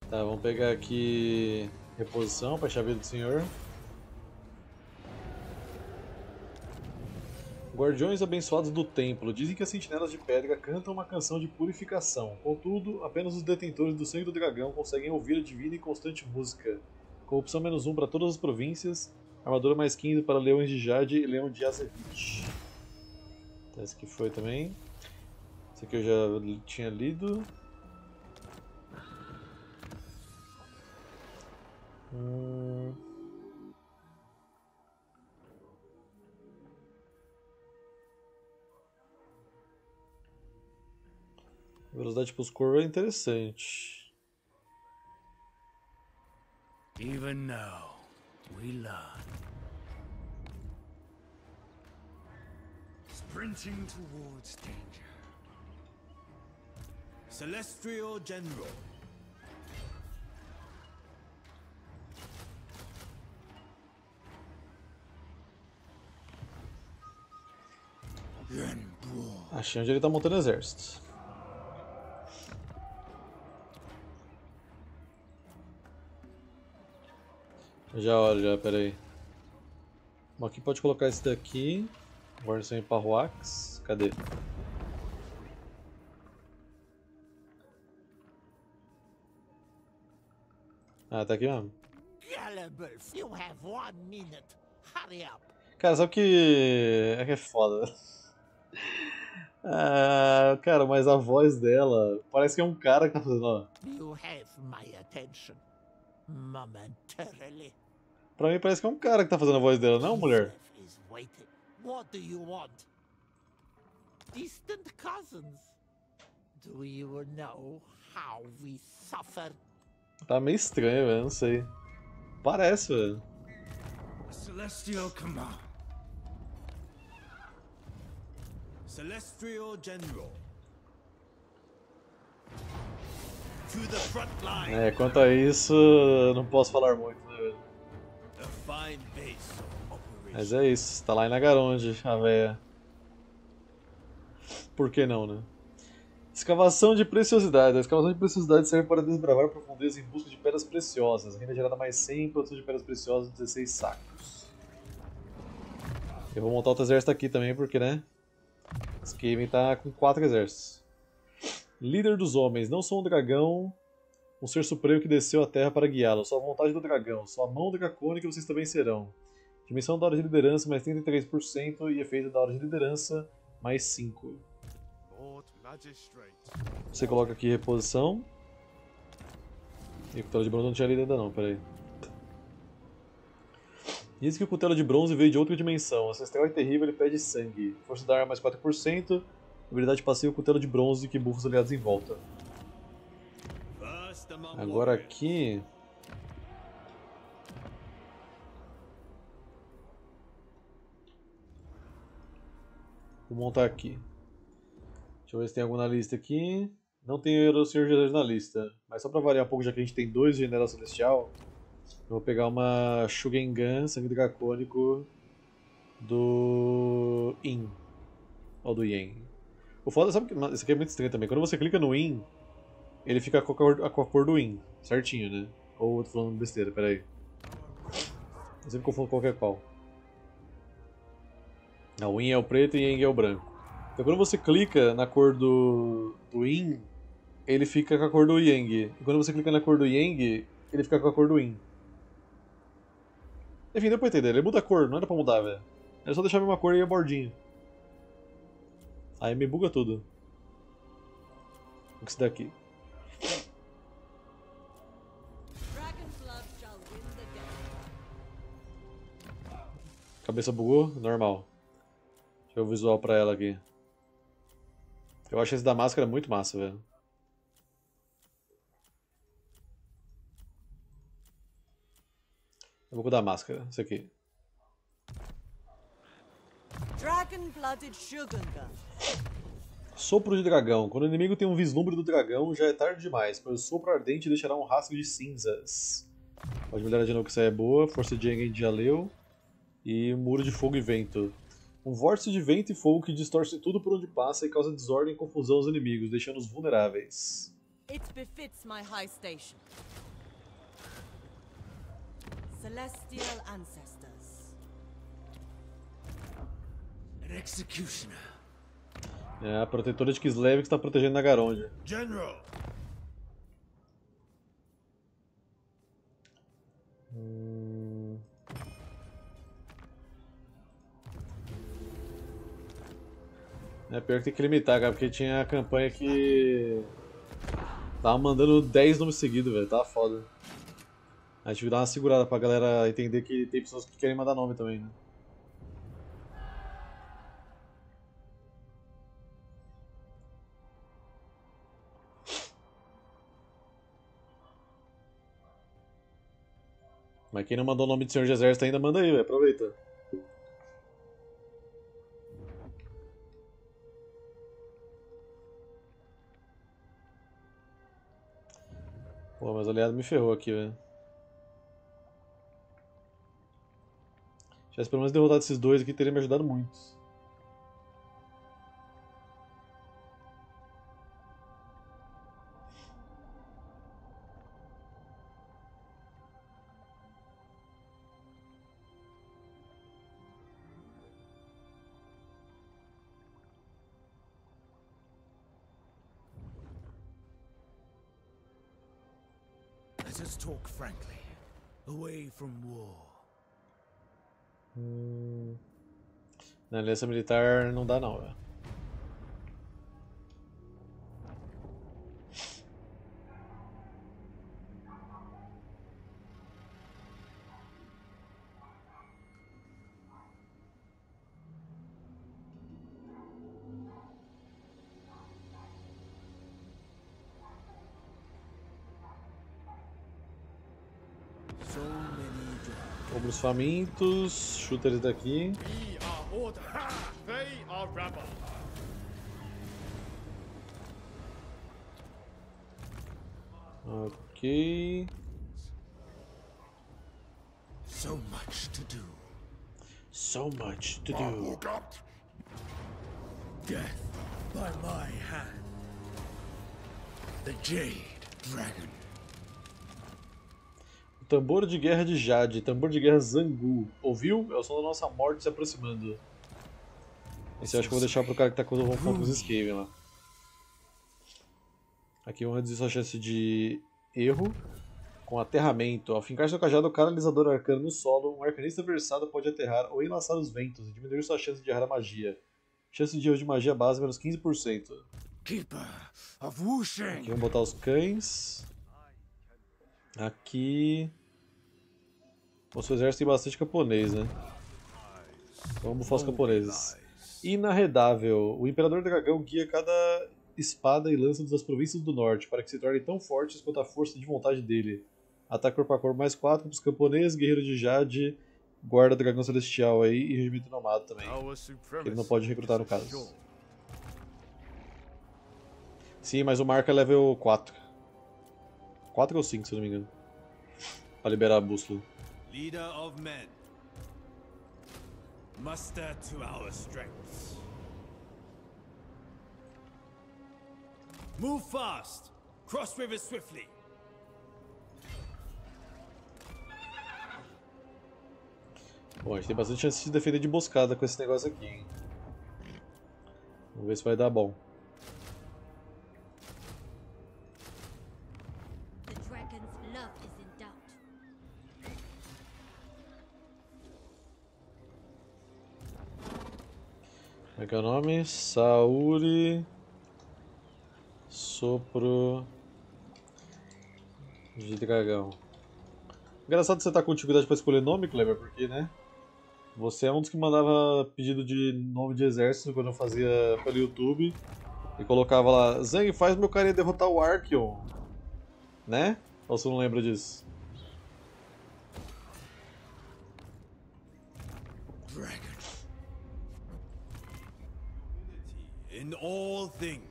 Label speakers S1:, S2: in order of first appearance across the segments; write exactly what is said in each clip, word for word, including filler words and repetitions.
S1: Tá, vamos pegar aqui reposição para a chave do senhor. Guardiões abençoados do templo dizem que as sentinelas de pedra cantam uma canção de purificação. Contudo, apenas os detentores do sangue do dragão conseguem ouvir a divina e constante música. Corrupção menos um para todas as províncias, armadura mais quinze para leões de Jade e leão de Azevich. Então, esse aqui foi também. Esse aqui eu já tinha lido. Hum... Velocidade para os corvos é interessante.
S2: Even now, we learn. Sprinting towards danger. Celestial General.
S1: Achei onde ele está montando exército. Já olha, já, peraí. Bom, aqui pode colocar esse daqui. Guarnição em Parroax. Cadê? Ah, tá aqui mesmo. Cara, sabe que é que é foda. Ah, cara, mas a voz dela parece que é um cara que tá fazendo, ó. Pra mim parece que é um cara que tá fazendo a voz dela, não, mulher?
S3: What do you want? Distant cousins. Do you know how we suffer?
S1: Tá meio estranho, velho, não sei. Parece, velho.
S2: Celestial Command. Celestial General. To the front line.
S1: É, quanto a isso, eu não posso falar muito, né, velho?
S2: A fine base of operation.
S1: Mas é isso, tá lá em Nagaronde, a véia. Por que não, né? Escavação de preciosidades. A escavação de preciosidades serve para desbravar profundezas em busca de pedras preciosas. Renda gerada mais cem, produção de pedras preciosas dezesseis sacos. Eu vou montar outro exército aqui também, porque, né? Skaven tá com quatro exércitos. Líder dos homens. Não sou um dragão, um ser supremo que desceu à terra para guiá-lo. Sou a vontade do dragão. Sou a mão dracônica e vocês também serão. Dimensão da hora de liderança mais trinta e três por cento e efeito da hora de liderança mais cinco. Você coloca aqui reposição. E o cutelo de bronze não tinha lido ainda não, peraí. Diz que o cutelo de bronze veio de outra dimensão. Ancestral e terrível, ele pede sangue. Força da arma mais quatro por cento. Habilidade passiva, cutelo de bronze que bufa os aliados em volta. Agora aqui... Vou montar aqui. Deixa eu ver se tem algum na lista aqui. Não tem o Senhor Jesus na lista. Mas só pra variar um pouco, já que a gente tem dois General Celestial, eu vou pegar uma Shugengan, sangue dracônico do In. Ou do Yen. O foda, sabe que isso aqui é muito estranho também. Quando você clica no In, ele fica com a cor, com a cor do In. Certinho, né? Ou eu tô falando besteira, peraí. Eu sempre confundo qualquer qual. Não, o In é o preto e o Yang é o branco. Então quando você clica na cor do, do Yin, ele fica com a cor do Yang. E quando você clica na cor do Yang, ele fica com a cor do Yin. Enfim, deu pra entender. Ele muda a cor, não era pra mudar, velho. Era só deixar a mesma cor e a bordinha. Aí me buga tudo. O que isso daqui? Cabeça bugou? Normal. Deixa eu ver o visual pra ela aqui. Eu acho esse da máscara muito massa, velho. Eu vou dar a máscara, esse aqui. Sopro de dragão. Quando o inimigo tem um vislumbre do dragão, já é tarde demais, pois o sopro ardente deixará um rastro de cinzas. Pode melhorar de novo que isso aí é boa. Força de Engen já leu. E muro de fogo e vento. Um vórtice de vento e fogo que distorce tudo por onde passa e causa desordem e confusão aos inimigos, deixando-os vulneráveis.
S4: It befits my high station. celestial ancestors.
S2: An executioner.
S1: É, a protetora de Kislev que está protegendo Nagarondia.
S2: General.
S1: Hum... É pior que tem que limitar, cara, porque tinha a campanha que tava mandando dez nomes seguidos, velho, tava foda. A gente tive que dar uma segurada pra galera entender que tem pessoas que querem mandar nome também, né? Mas quem não mandou o nome de Senhor de Exército ainda, manda aí, velho, aproveita. Pô, mas o aliado me ferrou aqui, velho. Se tivesse pelo menos derrotado esses dois aqui, teria me ajudado muito.
S2: Let us talk frankly. Away from war.
S1: Hum... Na aliança militar não dá não, velho.
S2: So many dragons.
S1: Ogros famintos, shooters daqui.
S5: We are order. They are rebel.
S1: Ok.
S2: So much to do.
S1: So much to do.
S2: Death by my hand. The Jade Dragon.
S1: Tambor de guerra de Jade, tambor de guerra Zangu. Ouviu? É o som da nossa morte se aproximando. Esse eu acho que eu vou deixar pro cara que tá com os Skaven lá. Aqui vamos reduzir sua chance de erro com aterramento. Ao fincar seu cajado canalizador arcano no solo, um arcanista versado pode aterrar ou enlaçar os ventos e diminuir sua chance de errar a magia. Chance de erro de magia base menos quinze por cento.
S2: Keeper of Wushing.
S1: Aqui vamos botar os cães. Aqui... O seu exército tem bastante camponês, né? Vamos bufar os camponeses. Inarredável. O Imperador Dragão guia cada espada e lança das províncias do norte para que se tornem tão fortes quanto a força de vontade dele. Ataque corpo a corpo mais quatro para os camponeses, Guerreiro de Jade, Guarda Dragão Celestial aí e Regimento Nomado também. Ele não pode recrutar no caso. Sim, mas o marca é level quatro. quatro ou cinco, se eu não me engano. Pra liberar a bússola.
S2: Leader of men. Muster to our strengths. Move fast. Cross rivers swiftly.
S1: Bom, a gente tem bastante chance de defender de emboscada com esse negócio aqui, hein? Vamos ver se vai dar bom.
S4: The dragon's love is in doubt.
S1: Como é que é o nome? Sauri... Sopro... de dragão. Engraçado você estar com dificuldade para escolher nome, Kleber, porque, né? Você é um dos que mandava pedido de nome de exército quando eu fazia pelo YouTube. E colocava lá, Zang, faz meu carinha derrotar o Archeon. Né? Ou você não lembra disso?
S2: Dragon. In all things.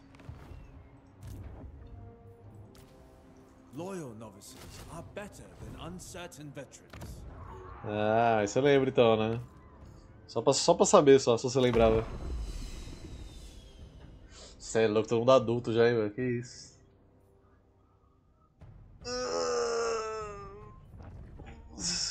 S2: Loyal novices are better than uncertain veterans.
S1: Ah, isso eu lembro então, né? Só pra, só pra saber, só, se você lembrava. Cê é louco, todo mundo adulto já, hein, velho? Que isso? Ah.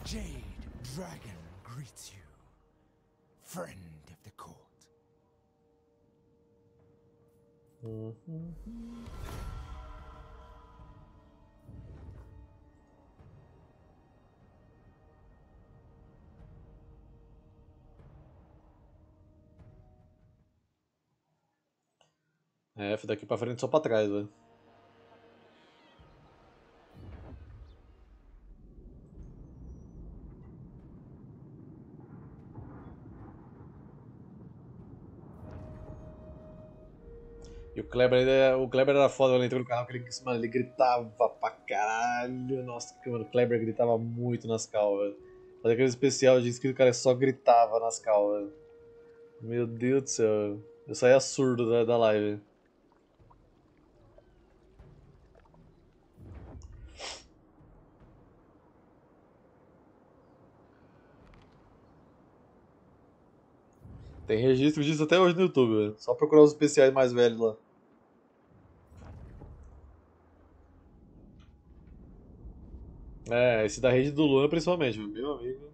S2: Jade Dragon greets you, friend of the court.
S1: Uhum. É, daqui pra frente só pra trás, velho. E o Kleber, ele, é- o Kleber era foda, eu entrou no canal que ele, mano, ele gritava pra caralho. Nossa, mano, o Kleber gritava muito nas calls, velho. Fazia aquele especial de que o cara só gritava nas calls, velho. Meu Deus do céu, eu saía surdo da, da live. Tem registro disso até hoje no YouTube, velho. Só procurar os especiais mais velhos lá. É, esse da rede do Luan principalmente, meu amigo.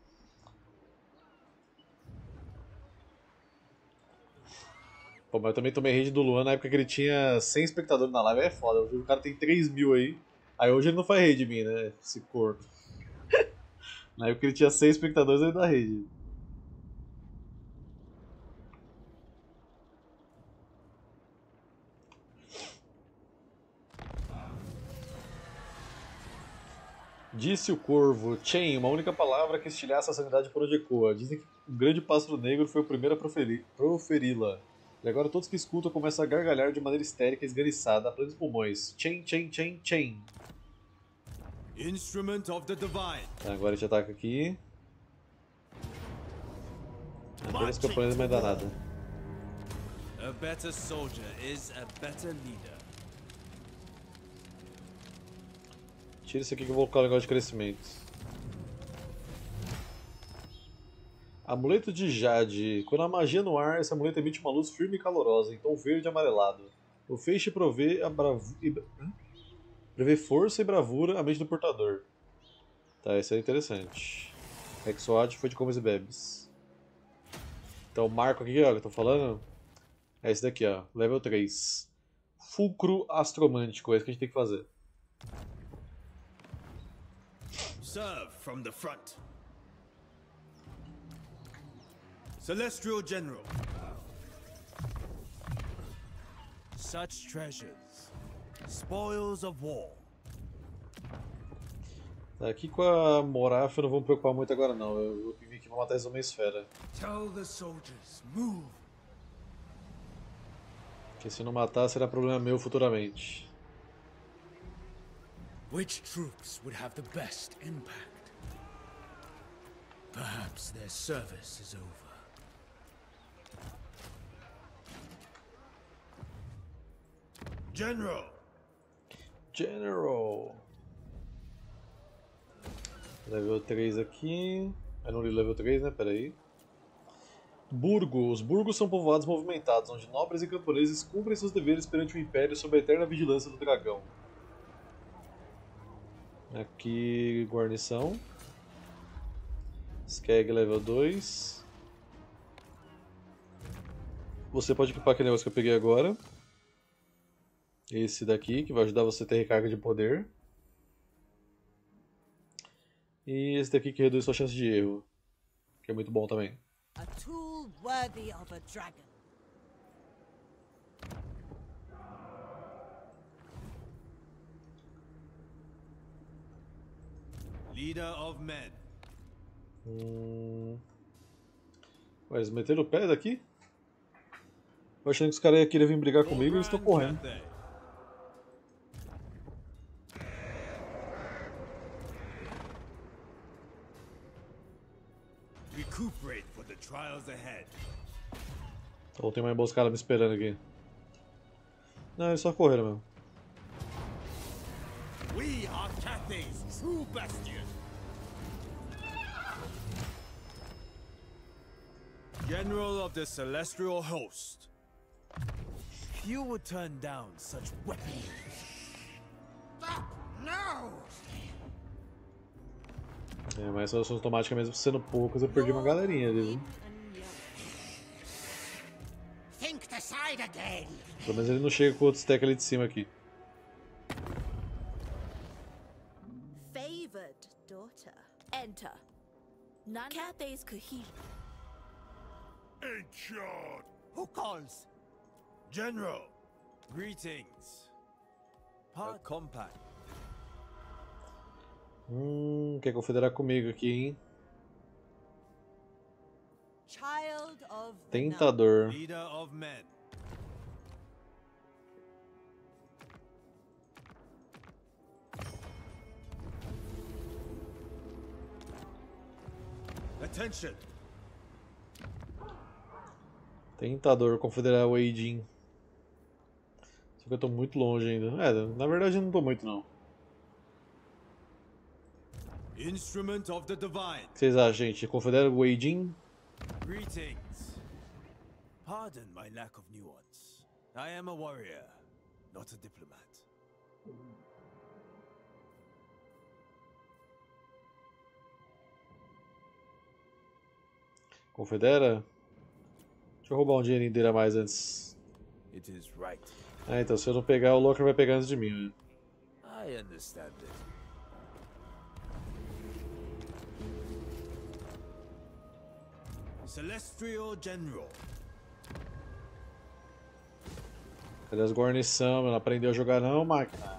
S1: Pô, mas eu também tomei rede do Luan na época que ele tinha cem espectadores na live, é foda. Hoje o cara tem três mil aí. Aí hoje ele não faz rede em mim, né? Esse corno. Na época que ele tinha cem espectadores, ele dá rede. Disse o corvo, Chain, uma única palavra que estilhaça a sanidade por onde ecoa. Dizem que o grande pássaro negro foi o primeiro a proferi- proferi-la. E agora todos que escutam começam a gargalhar de maneira histérica e esganiçada, a plenos pulmões. Chain, chain, chain, chain.
S5: Instrument of the divine.
S1: Agora a gente ataca aqui. Apenas campanhas mais danada.
S2: A better soldier is a better leader.
S1: Tira isso aqui que eu vou colocar um negócio de crescimento. Amuleto de Jade. Quando a magia no ar, esse amuleto emite uma luz firme e calorosa, em tom verde e amarelado. O feixe provê, a bravu... e... prevê força e bravura à mente do portador. Tá, isso é interessante. Exoad foi de comes e bebes. Então o marco aqui, ó, que eu tô falando, é esse daqui, ó, level três. Fulcro Astromântico, é isso que a gente tem que fazer.
S5: Serve from the front. Celestial General.
S2: Such treasures, spoils of war.
S1: Tá, aqui com a Moraf eu não vou me preocupar muito agora não, eu vou vir aqui pra matar essa uma esfera.
S2: Tell the soldiers, move.
S1: Porque se não matar será problema meu futuramente.
S2: Which troops would have the best impact? Perhaps their service is over.
S5: General.
S1: General. Level três aqui. Eu não li level três, né? Pera aí. Burgo. Os burgos são povoados movimentados, onde nobres e camponeses cumprem seus deveres perante o Império sob a eterna vigilância do dragão. Aqui, guarnição. Skeg level dois. Você pode equipar aquele negócio que eu peguei agora. Esse daqui, que vai ajudar você a ter recarga de poder. E esse daqui que reduz sua chance de erro. Que é muito bom também.
S4: A tool worthy of a dragon.
S5: Leader of men.
S1: Hum... Ué, eles meteram o pé daqui? Eu achando que os caras queriam vir brigar comigo e eles estão correndo.
S5: Recuperate for the trials ahead.
S1: Ou tem uma emboscada me esperando aqui. Não, eles só correram mesmo.
S5: We are Cathay's true bastion. General of the Celestial Host.
S2: Few would turn down such weapons.
S3: No!
S1: É, mas solução automática mesmo sendo poucas, eu perdi uma galerinha ali, viu?
S3: Think decide again.
S1: Pelo menos ele não chega com outro stack ali de cima aqui.
S6: Favored daughter. Enter. None Cathays Kahir.
S5: Ancient!
S3: Who calls?
S5: General! Greetings. A compact.
S1: Hum, quer confederar comigo aqui, hein?
S4: Child of the night.
S1: Tentador.
S5: Leader of men. Attention!
S1: Tentador, confederar o Eidin. Só que eu tô muito longe ainda. É, na verdade eu não tô muito não.
S5: Instrument of the divine.
S1: O que vocês acham, gente? Confedera o Eidin?
S5: Greetings. Pardon my lack of nuance. I am a warrior, not a diplomat.
S1: Confedera? Deixa eu roubar um dinheirinho dele a mais antes.
S5: It is right.
S1: Ah, então se eu não pegar, o Locker vai pegar antes de mim, né?
S5: I understand it. Celestial General.
S1: Cadê as guarnição? Não aprendeu a jogar não, máquina?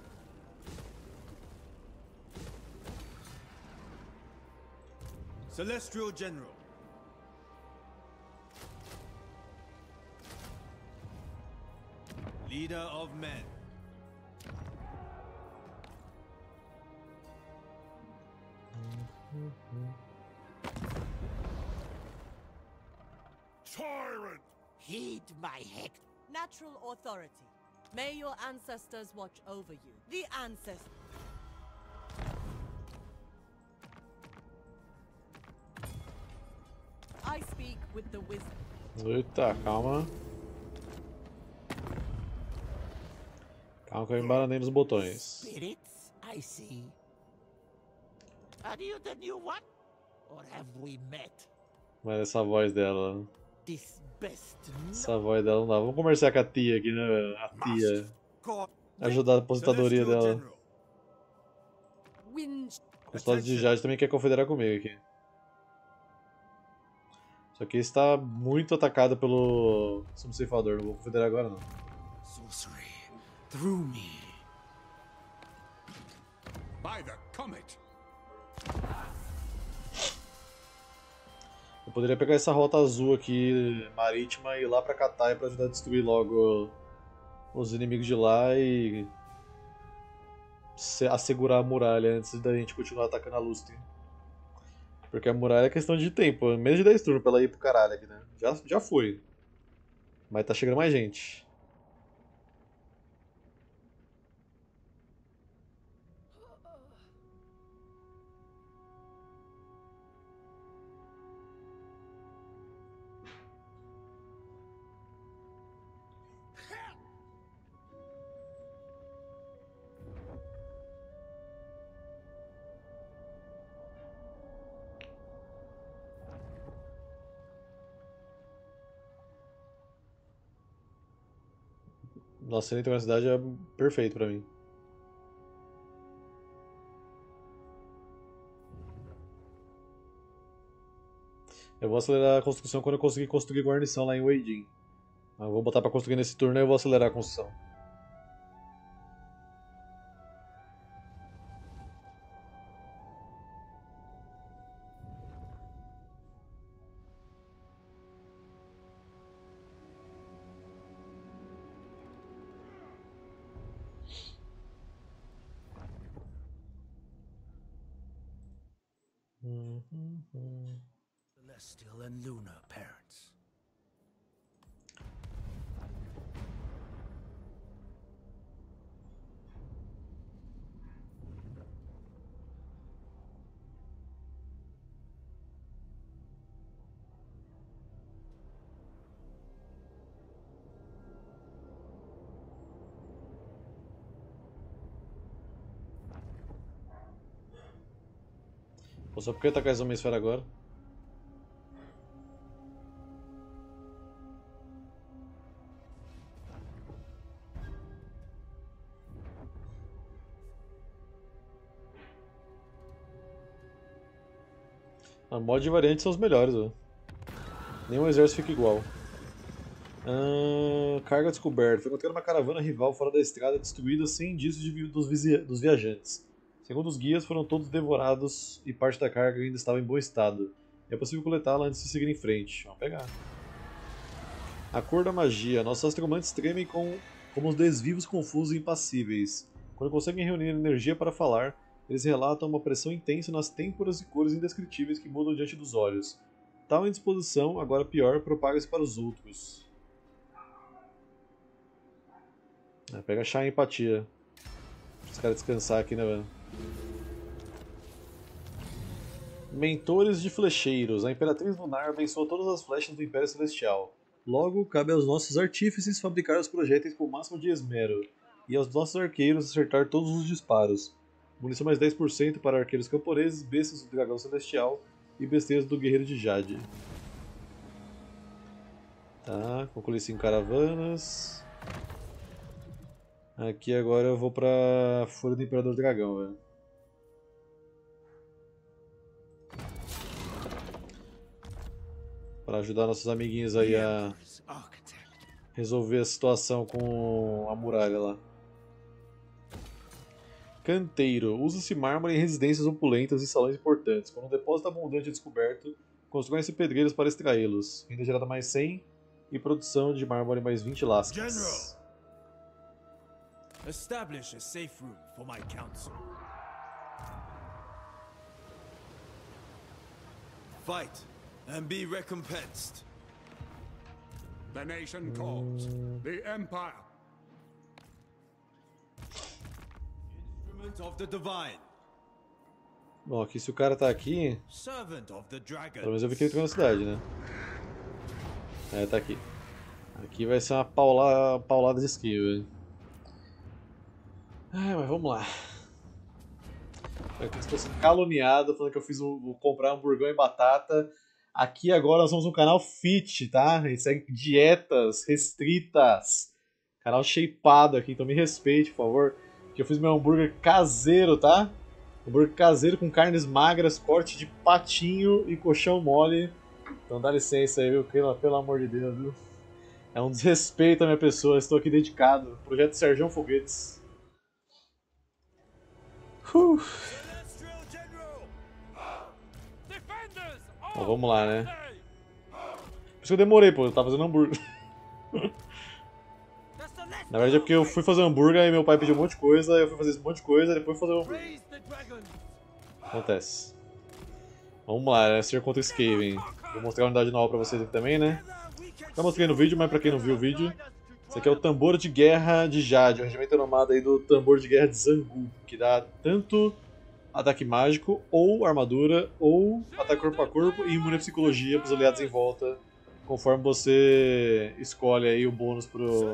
S5: Celestial General. Leader of men.
S2: Tyrant!
S3: Heed my heck.
S4: Natural authority. May your ancestors watch over you. The ancestors. I speak with the wisdom.
S1: Eita, calma. Calma que eu embaranei nos botões.
S3: Spirits, I see. Are you the new one? Or have we met?
S1: Mas essa voz dela.
S3: This best
S1: Essa voz dela não dá. Vamos conversar com a tia aqui, né? A tia.
S5: God.
S1: Ajudar a aposentadoria
S5: Celestial
S1: dela.
S5: General.
S4: Wind.
S1: O Custódio de Jade também quer confederar comigo aqui. Só que está muito atacado pelo sumo ceifador. Não vou confederar agora não.
S2: Sorcery. Through me. By the comet.
S1: Eu poderia pegar essa rota azul aqui, marítima, e ir lá pra Katai pra ajudar a destruir logo os inimigos de lá e se- assegurar a muralha antes da gente continuar atacando a Lustre. Porque a muralha é questão de tempo, menos de dez turnos pra ela ir pro caralho aqui, né? Já, já foi. Mas tá chegando mais gente. Nossa, ele tem uma cidade é perfeito pra mim. Eu vou acelerar a construção quando eu conseguir construir guarnição lá em Weijin. Eu vou botar pra construir nesse turno e eu vou acelerar a construção.
S2: Celestial and lunar parents.
S1: Pô, só porque atacar essa Homem-Esfera agora. A mod e variante são os melhores, velho. Nenhum exército fica igual. Ah, carga descoberta. Foi encontrada uma caravana rival fora da estrada destruída sem indícios de, dos, dos viajantes. Segundo os guias, foram todos devorados e parte da carga ainda estava em bom estado. É possível coletá-la antes de seguir em frente. Vamos pegar. A cor da magia. Nossos astromantes tremem com, como os desvivos confusos e impassíveis. Quando conseguem reunir energia para falar, eles relatam uma pressão intensa nas têmporas e cores indescritíveis que mudam diante dos olhos. Tal indisposição, agora pior, propaga-se para os outros. É, pega chá e empatia. Deixa os caras descansar aqui, né, velho? Mentores de flecheiros. A Imperatriz Lunar abençoou todas as flechas do Império Celestial. Logo, cabe aos nossos artífices fabricar os projéteis com o máximo de esmero, e aos nossos arqueiros acertar todos os disparos. Munição mais dez por cento para arqueiros camponeses, bestas do Dragão Celestial e besteiras do Guerreiro de Jade. Tá, concluí cinco caravanas. Aqui agora eu vou pra Fúria do Imperador Dragão, velho. Para ajudar nossos amiguinhos aí a resolver a situação com a muralha lá. Canteiro. Usa-se mármore em residências opulentas e salões importantes. Quando um depósito abundante é descoberto, constroem-se pedreiros para extraí-los. Renda gerada mais cem e produção de mármore mais vinte lascas.
S5: Establish a safe room for my council. Fight and be recompensed.
S2: The nation calls. The Empire.
S5: Instrument of the divine.
S1: Bom, aqui se o cara tá aqui,
S5: Servant of the dragon.
S1: pelo menos eu vi que ele entrou na cidade, né? É, tá aqui. Aqui vai ser uma paulada, paulada de skill, velho. Ai, mas vamos lá. Eu estou sendo caluniado falando que eu fiz um, vou comprar hamburgão e batata. Aqui agora nós somos um canal fit, tá? A gente segue dietas restritas. Canal shapeado aqui, então me respeite, por favor. Que eu fiz meu hambúrguer caseiro, tá? Hambúrguer caseiro com carnes magras, corte de patinho e colchão mole. Então dá licença aí, viu? Pelo, pelo amor de Deus, viu? É um desrespeito à minha pessoa, estou aqui dedicado. Projeto Serjão Foguetes. Uh. Bom, vamos lá, né? Por isso que eu demorei, pô, eu tava fazendo hambúrguer. Na verdade é porque eu fui fazer hambúrguer e meu pai pediu um monte de coisa, eu fui fazer esse monte de coisa e depois fui fazer o hambúrguer. Acontece. Vamos lá, né? Ser contra Skaven. Vou mostrar a unidade nova pra vocês aqui também, né? Já mostrei no vídeo, mas pra quem não viu o vídeo, esse aqui é o Tambor de Guerra de Jade, um regimento nomado aí do Tambor de Guerra de Zangu, que dá tanto ataque mágico, ou armadura, ou ataque corpo a corpo e imune a psicologia para os aliados em volta, conforme você escolhe aí o bônus pro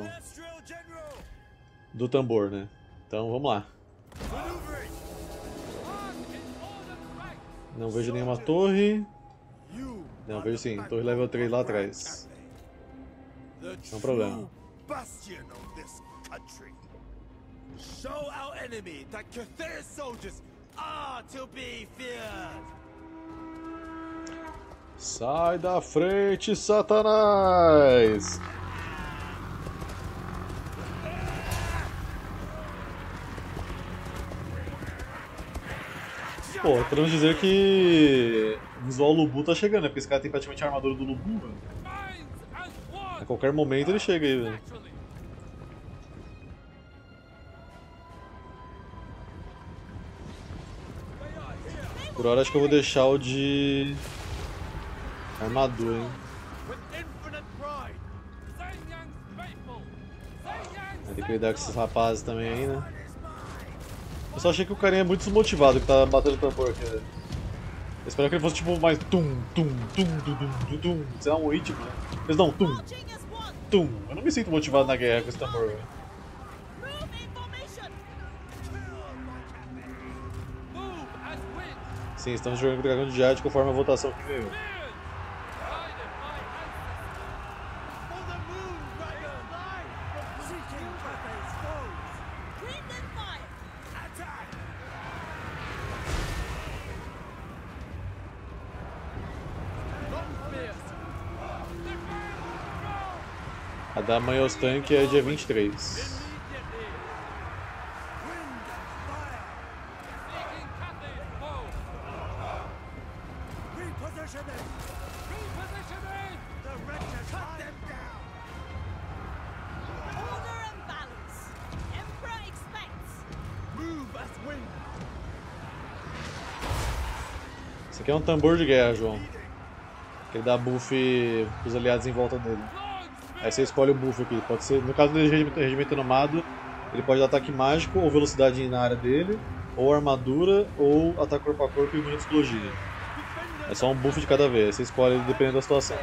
S1: do tambor, né? Então vamos lá. Não vejo nenhuma torre. Não, vejo sim, torre level três lá atrás. Não é um problema.
S5: Bastion of this country. Show our enemy that Cathay's soldiers are to be feared.
S1: Sai da frente, Satanás! Pô, podemos dizer que o visual Lubu tá chegando, né? Porque esse cara tem praticamente a armadura do Lubu, velho. A qualquer momento ele chega aí, velho. Por hora acho que eu vou deixar o de armadura, hein. Vai ter que lidar com esses rapazes também aí, né. Eu só achei que o carinha é muito desmotivado que tá batendo tambor aqui, velho. Eu esperava que ele fosse tipo mais tum, tum, tum, tum, tum, tum, sei lá, um ritmo, né. Eles dão tum, tum. Eu não me sinto motivado na guerra com esse tambor, velho. Sim, estamos jogando com o Dragão de Jade conforme a votação que ganhou. A da Mãe aos Tanques é dia vinte e três. Esse aqui é um tambor de guerra, João. Que ele dá buff pros aliados em volta dele. Aí você escolhe o buff aqui. Pode ser, no caso do regimento nomado, ele pode dar ataque mágico ou velocidade na área dele, ou armadura, ou ataque corpo a corpo e imune de explosiva. É só um buff de cada vez. Você escolhe dependendo da situação.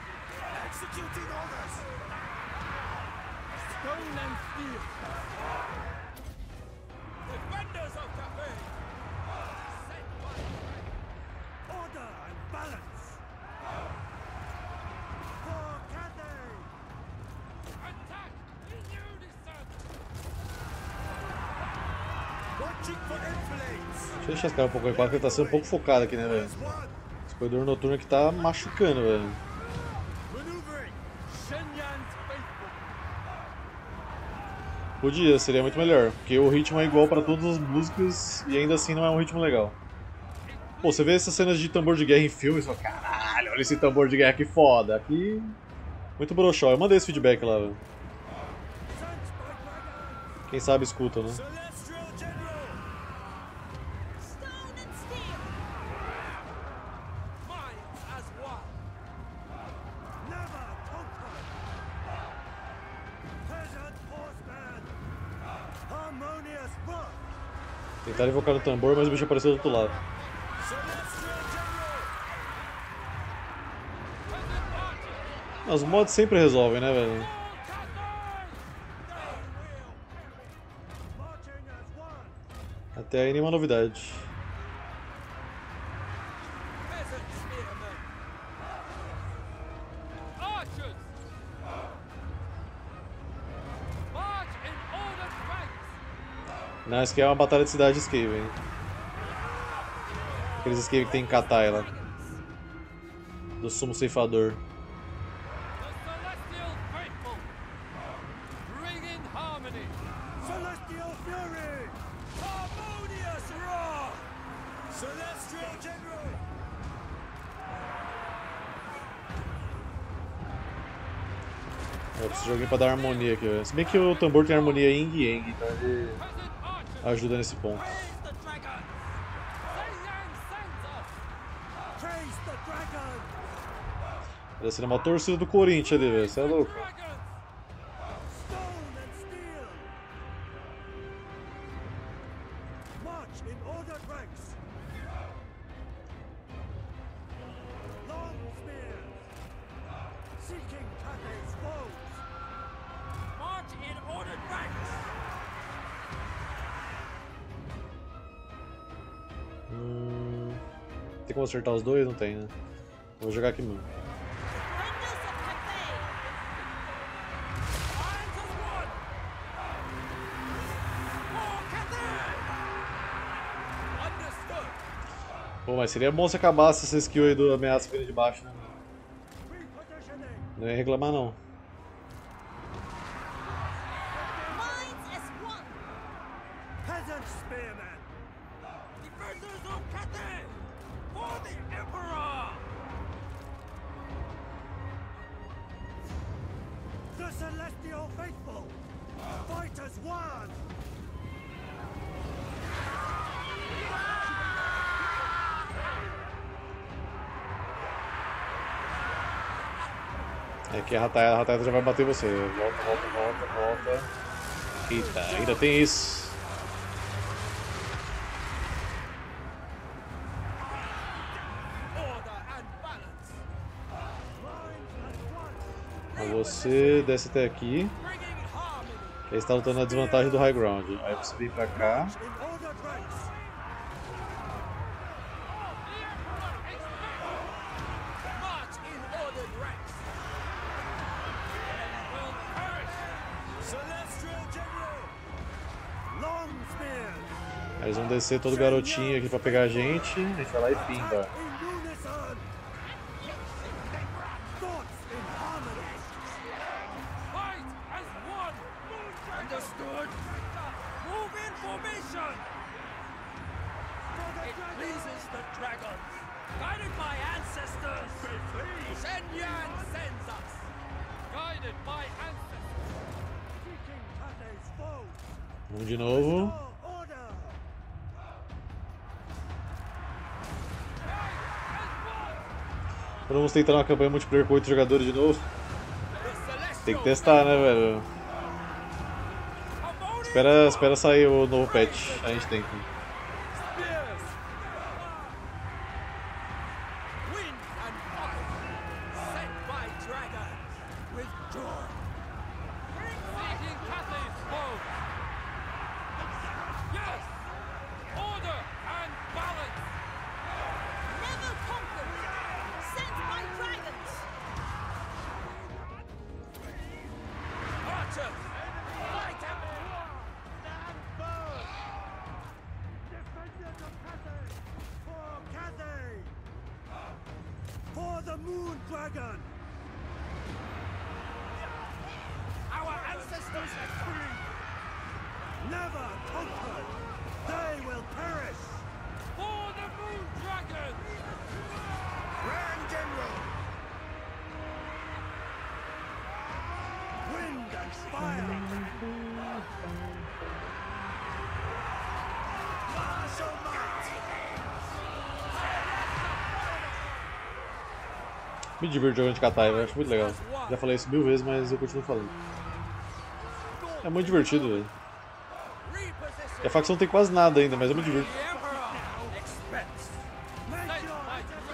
S1: Deixa eu deixar esse cara um pouco em paz, porque ele tá sendo um pouco focado aqui, né, velho? Esse corredor noturno aqui tá machucando, velho. Podia, seria muito melhor, porque o ritmo é igual pra todas as músicas e ainda assim não é um ritmo legal. Pô, você vê essas cenas de tambor de guerra em filmes e fala, caralho, olha esse tambor de guerra que foda. Aqui, muito broxó. Eu mandei esse feedback lá, velho. Quem sabe escuta, né? Tentaram invocar no tambor, mas o bicho apareceu do outro lado. Os mods sempre resolvem, né, velho? Até aí nenhuma novidade. Não, isso aqui é uma batalha de cidade de Skaven. Aqueles Skaven que tem em Katai lá. Do sumo ceifador. Eu preciso de alguém pra dar harmonia aqui, velho. Se bem que o tambor tem harmonia Ying e Yang, então ele ajuda nesse ponto. Parece uma torcida do Corinthians ali, velho. Você é louco. Hum, tem como acertar os dois? Não tem, né? Vou jogar aqui mesmo. Pô, mas seria bom se acabasse essa skill aí do ameaça vindo de baixo, né? Não ia reclamar, não. É que a Rataya, a Rataya já vai bater em você. Volta, volta, volta, volta. Eita, ainda tem isso. Você desce até aqui. Aí está lutando na desvantagem do high ground. Aí você vem pra cá. Aí eles vão descer todo garotinho aqui pra pegar a gente. A gente vai lá e pimba.
S5: In unison! Thoughts in harmony!
S2: Fight as one! Understood? Move in formation! It pleases the dragons, guided by ancestors! Shen Yan sends us! Guided by ancestors!
S5: Seeking Cathay's foe!
S1: Vamos de novo.
S5: Order!
S1: Quando vamos tentar uma campanha multiplayer com oito jogadores de novo. Tem que testar, né, velho? Espera, espera sair o novo patch. A gente tenta.
S2: Spears! Wind and fire! Sent by dragons! Withdraw! Seeking Cathay's foe! Yes! Order and balance!
S4: Never conquered! Sent by dragons!
S2: Archers! Fight and
S5: Defenders of Cathay! For Cathay! For the Moon Dragon!
S2: our ancestors have free!
S5: Never conquered! They will perish!
S2: For the Moon Dragon!
S5: Grand General! Wind and fire! Martial might!
S1: Me divirto jogando de Katai, eu acho muito legal. Já falei isso mil vezes, mas eu continuo falando. É muito divertido, velho. E a facção tem quase nada ainda, mas eu me divirto.
S2: The Emperor expects!
S5: Make your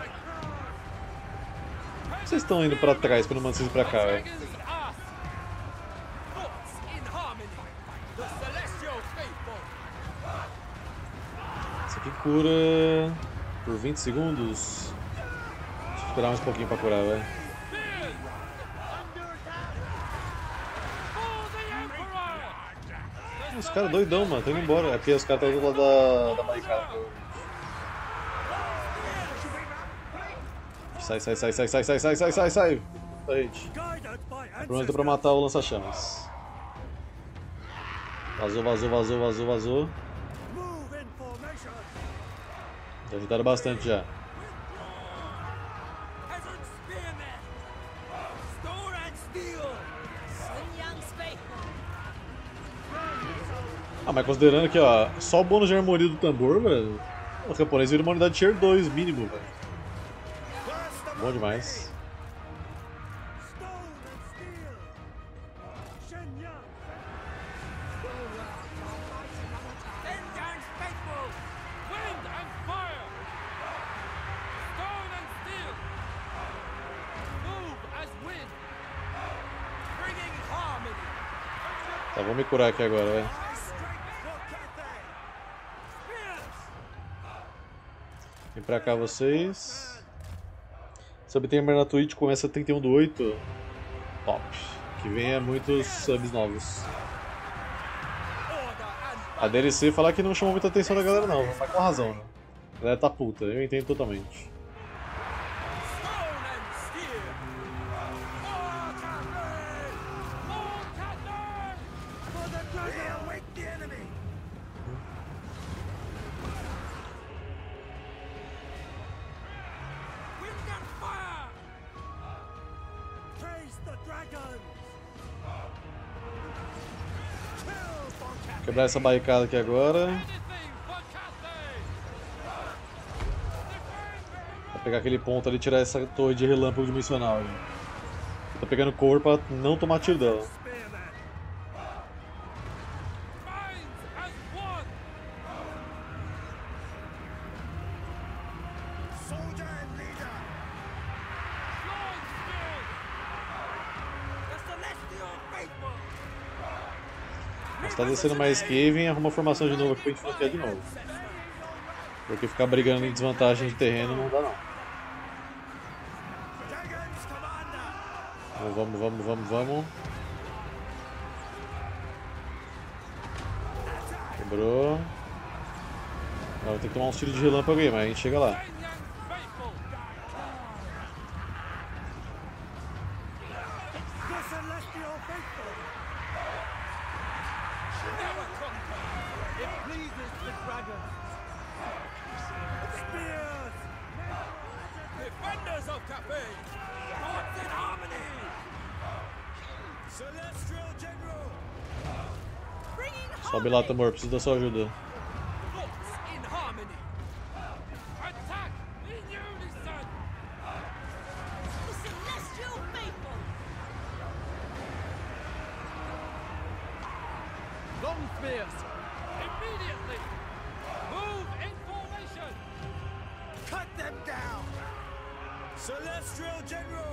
S1: Vocês estão indo pra trás pra não mandar vocês pra cá, velho.
S2: Dragons ask! Thoughts in harmony! The celestial faithful!
S1: Isso aqui cura por vinte segundos. Deixa eu esperar mais um pouquinho pra curar, velho.
S2: Spears! For the Emperor!
S1: Os caras doidão, mano, estão indo embora. É porque os caras estão do lado da, da barricada. Sai, sai, sai, sai, sai, sai, sai, sai, sai, sai! Gente,
S5: guided by
S1: pronto pra matar o lança-chamas. Vazou, vazou, vazou, vazou, vazou.
S5: Move in formation!
S1: Já ajudaram bastante já.
S2: Peasant spearmen! Store and steel!
S4: Sun Yang's faithful.
S1: Ah, mas considerando que, ó, só o bônus de armoria do tambor, velho, o japonês vira uma unidade tier dois mínimo, velho. Bom demais.
S5: Stone and steel! Shenyang!
S2: Shen Yang's faithful! Wind and fire! Stone and steel! Move as wind! Bringing harmony!
S1: Tá, vou me curar aqui agora, velho.
S5: Strength for Cathay!
S2: Spears!
S1: Vem pra cá vocês. Subtamer na Twitch começa trinta e um do oito. Top. Que venha muitos subs novos.
S2: Order and
S1: A D L C falar que não chamou muita atenção da galera não, mas com razão, né? A galera tá puta, eu entendo totalmente.
S2: stone and steel! More Cathay! More Cathay!
S5: For the dragon! Await the enemy!
S2: Wind and fire!
S5: Praise the dragons! Kill for Cathay!
S1: Quebrar essa barricada aqui agora.
S2: Anything for Cathay!
S1: Pra pegar aquele ponto ali e tirar essa torre de relâmpago dimensional ali. Tá pegando cover pra não tomar tiro dela.
S5: Spearmen!
S2: Minds as one!
S5: Soldier and leader!
S2: Long spears! The celestial faithful!
S1: Mas tá descendo mais Skaven e arruma formação de novo aqui pra gente flanquear de novo. Porque ficar brigando em desvantagem de terreno não dá não.
S5: Dragons commander!
S1: Vamos, vamos, vamos, vamos, vamos. Quebrou. Vou ter que tomar um tiro de relâmpago aí, mas a gente chega lá.
S2: Sen Yan's faithful.
S5: The celestial faithful.
S2: Never conquer. It pleases the dragon.
S5: Spears.
S2: Defenders of Cathay. Gods in harmony.
S5: Celestial general.
S4: Bringing
S1: Sobe lá, Tamor, preciso da sua ajuda.
S2: Thoughts in harmony. Attack in unison.
S4: the celestial faithful.
S2: Long spears. Immediately. Move in formation.
S5: Cut them down. Celestial general.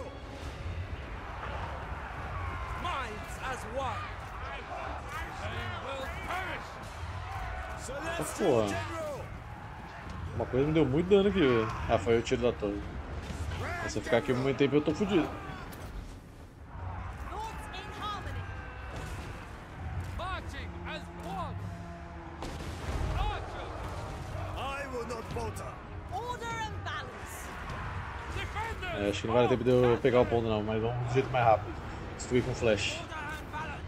S2: Minds as one. They will perish.
S5: Celestial
S1: porra.
S5: general.
S1: Uma coisa me deu muito dano aqui, velho. Ah, foi o tiro da torre. Mas se eu ficar aqui por muito tempo eu tô fudido.
S4: Thoughts in harmony.
S2: Marching as one. Archers.
S5: I will not falter.
S4: Order and balance.
S2: Defenders.
S1: É, acho que não vai dar tempo de eu pegar o ponto não, mas vamos de um jeito mais rápido. Destruir com flash.
S2: Order and balance.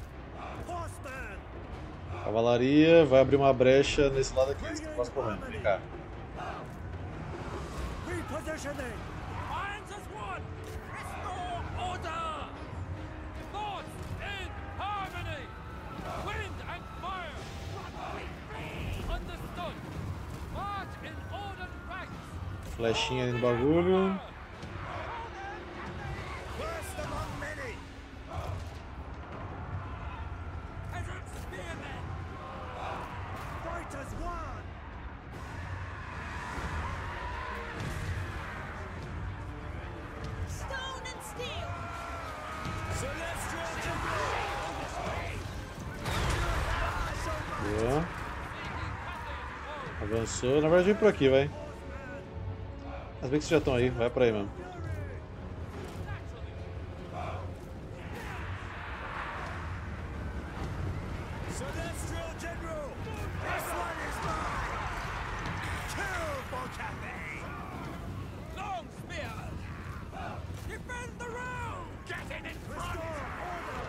S5: Horseman.
S1: Cavalaria vai abrir uma brecha nesse lado aqui, esse que eu posso correndo. Vem cá.
S5: Repositioning.
S2: Minds as one. Restore order. Thoughts in harmony. Wind and fire. Understood. March in ordered ranks.
S1: Flechinha ali no bagulho.
S5: First among many.
S2: Peasant spearmen.
S5: Fight as one.
S4: Stone and steel.
S5: Celestial general.
S1: Boa. Avançou. Na verdade, vem por aqui, vai. Mas bem que vocês já estão aí, vai pra aí mesmo.
S5: Celestial general. This one is mine. Kill for Cathay.
S2: Long spears. Defend the road. Get in in front.
S5: Restore order.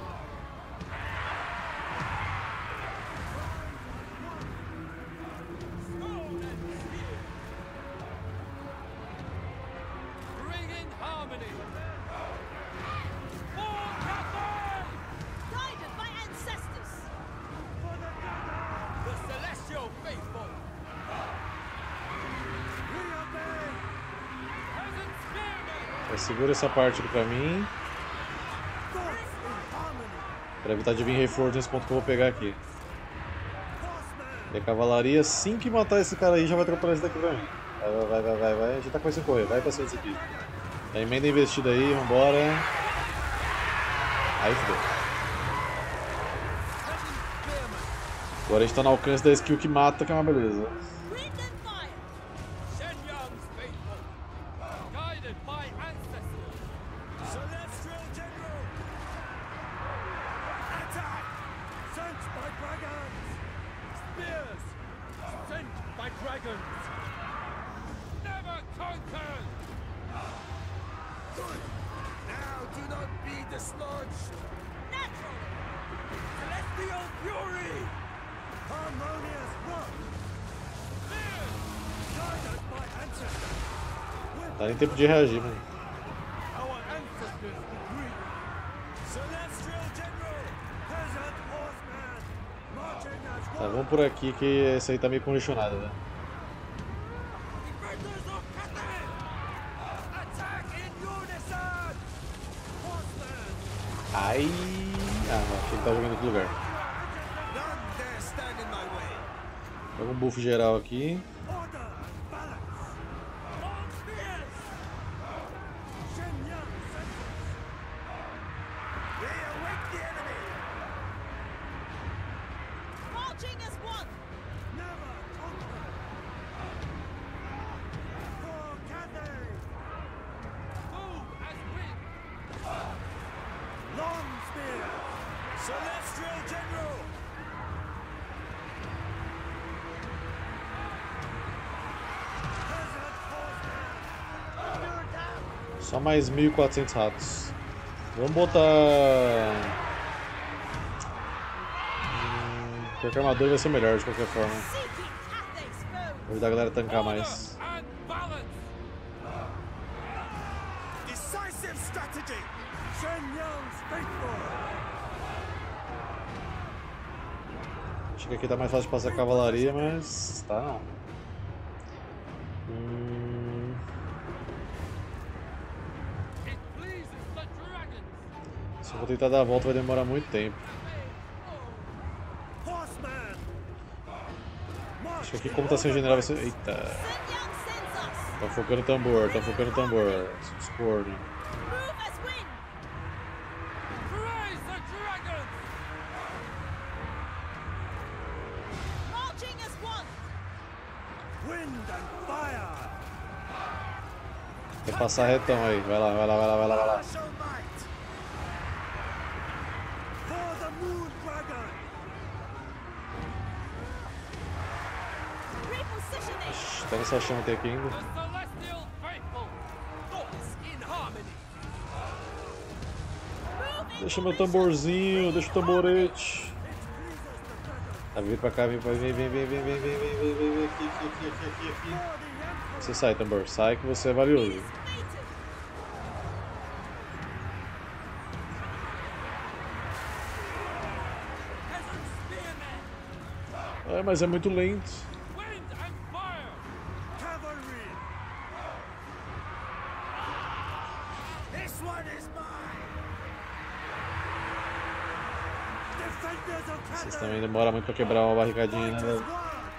S2: Stone and steel. Bring in harmony. For Cathay.
S4: Guided by ancestors.
S2: The celestial faithful.
S5: We obey.
S2: Peasant spearmen.
S1: Vai, segura essa parte aqui pra mim.
S5: Thoughts in harmony.
S1: Pra evitar de vir reforço nesse ponto que eu vou pegar aqui.
S5: Horseman.
S1: E a cavalaria, assim que matar esse cara aí, já vai atrapalhar esse daqui pra mim. Vai, vai, vai, vai, vai, vai. A gente tá começando a correr, vai pra cima desse aqui. A emenda investida aí, vambora. Aí fudeu.
S2: Peasant spearmen.
S1: Agora a gente tá no alcance da skill que mata, que é uma beleza.
S4: Wind and fire.
S2: Shen Yang's faithful. Guided by ancestors.
S5: Celestial general. Attack. Sent by dragons.
S2: Spears. Sent by dragons. Never conquered.
S5: Good. Now do not be dislodged.
S4: Naturally.
S2: Celestial fury.
S5: Harmonious rock.
S2: Spears.
S5: Guided by ancestors. With
S1: Tá nem tempo de reagir, mano.
S2: Our ancestors agree.
S5: Celestial general. Peasant horseman. Marching as
S1: Tá,
S5: one.
S1: vamos por aqui que esse aí tá meio congestionado, né?
S2: Defenders of Cathay. Attack in unison.
S5: Horseman.
S1: Ai. Ah, não, achei que tá jogando em outro lugar.
S5: None dare stand in my way.
S1: Pega um buff geral aqui.
S5: Order. Balance.
S2: Long spears.
S5: Shenyang sentence. They await the enemy.
S4: Marching as one.
S5: Never conquer. For Cathay.
S2: Move as wind.
S5: Long spear. Celestial general.
S1: Só mais mil e quatrocentos ratos. Vamos botar... Hum, pior que a armadura vai ser melhor de qualquer forma. Vou ajudar a galera a tancar mais.
S5: Decisive strategy. Shen Yang's faithful.
S1: Acho que aqui tá mais fácil de passar a cavalaria, mas tá não. Hum... Se eu vou tentar dar a volta vai demorar muito tempo. Acho que aqui como tá sem general vai ser... Eita! Tá focando o tambor, tá focando o tambor. Os cornos. Quer passar retão aí, vai lá, vai lá, vai lá, vai lá, vai lá. Ixi, tá nessa chama até aqui ainda. Deixa meu tamborzinho, deixa o tamborete. Tá, vem pra cá, vem pra vem, vem, vem, vem, vem, vem, vem, vem, vem, vem, aqui, aqui, aqui, aqui, aqui, aqui. Você sai, tambor, sai que você é valioso. É, mas é muito lento. Vocês também demoram muito pra quebrar uma barricadinha, né, velho?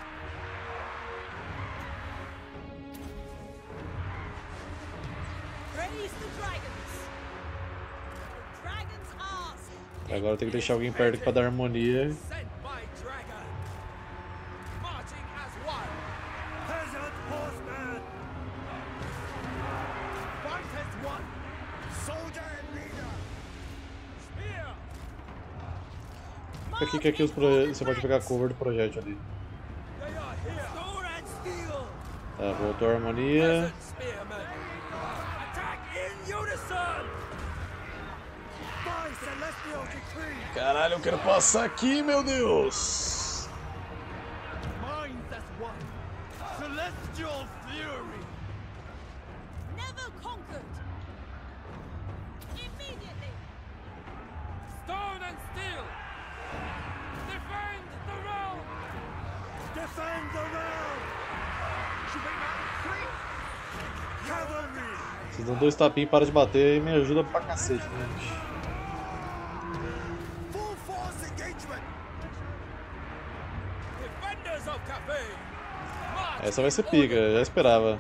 S1: Agora eu tenho que deixar alguém perto aqui pra dar harmonia. Fica aqui que aqui os proje... você pode pegar cover do projétil ali. Tá, voltou a harmonia. Caralho, eu quero passar aqui, meu Deus!
S2: Stone and steel! Defend the realm!
S5: Defend the realm! Cavalry!
S1: Vocês dão dois tapinhos e param de bater e me ajuda pra cacete, né, gente?
S5: Full force engagement!
S2: Defenders of Cafe!
S1: Essa vai ser pica, já esperava.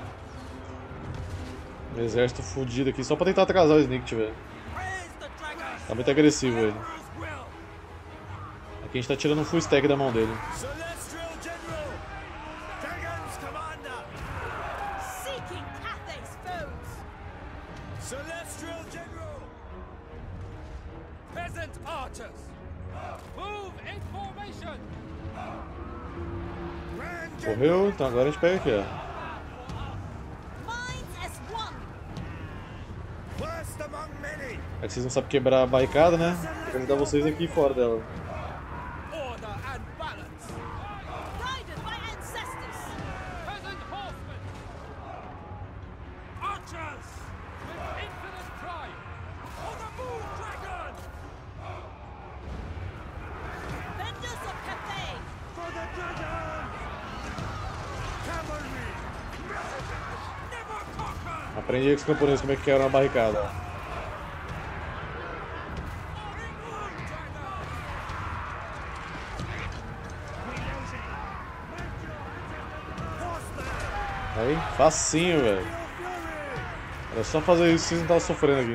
S1: Um exército fudido aqui só pra tentar atrasar o Sneak, velho. Tá muito agressivo ele. Aqui a gente tá tirando um full stack da mão dele.
S5: Celestial General! Dragon's Commander!
S4: Seeking Cathay's foes!
S5: Celestial General!
S2: Peasant archers! Move in formation!
S5: Grand
S1: Correu, então agora a gente pega aqui, ó.
S4: Minds as one!
S5: First among many!
S1: É que vocês não sabem quebrar a barricada, né? Vou ajudar vocês aqui fora dela.
S2: Order and balance!
S4: Guided by ancestors!
S2: Peasant horsemen! Archers! With infinite pride! For the moon dragon!
S4: Defenders of Cathay!
S5: For the dragon! Cavalry!
S2: Never conquer!
S1: Aprendi aí com os camponeses como é que quebra uma barricada. Aí, facinho, velho. Era só fazer isso, vocês não estavam sofrendo aqui.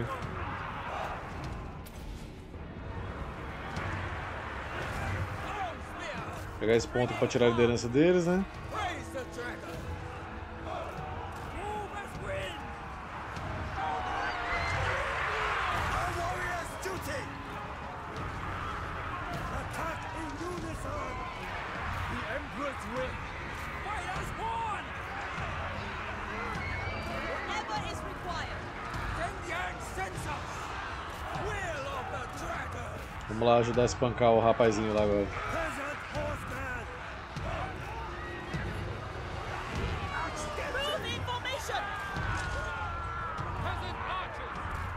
S1: Pegar esse ponto pra tirar a liderança deles, né?
S2: Praise the dragon! Move as wind!
S5: Our warrior's duty! Attack in unison!
S2: The Emperor's will! Fight as one!
S4: Whatever is required!
S1: Vamos lá ajudar a espancar o rapazinho lá agora.
S5: Peasant horseman!
S4: Move in formation!
S2: Peasant archers!